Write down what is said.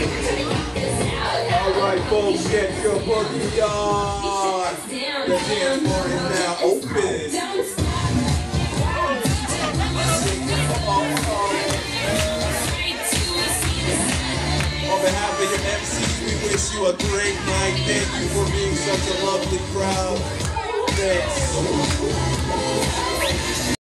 Alright folks, get your boogie on. The dance floor is now open. On behalf of your MCs, we wish you a great night. Thank you for being such a lovely crowd. Thanks.